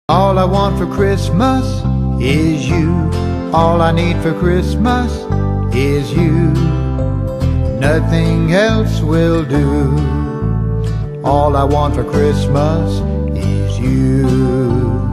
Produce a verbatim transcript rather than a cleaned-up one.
All I want for Christmas is you. All I need for Christmas is you. Nothing else will do. All I want for Christmas is you.